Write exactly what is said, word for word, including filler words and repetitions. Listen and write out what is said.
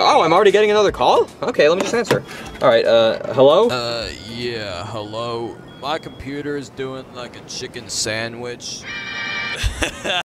Oh, I'm already getting another call? Okay, let me just answer. Alright, uh, hello? Uh, yeah, hello. My computer is doing like a chicken sandwich.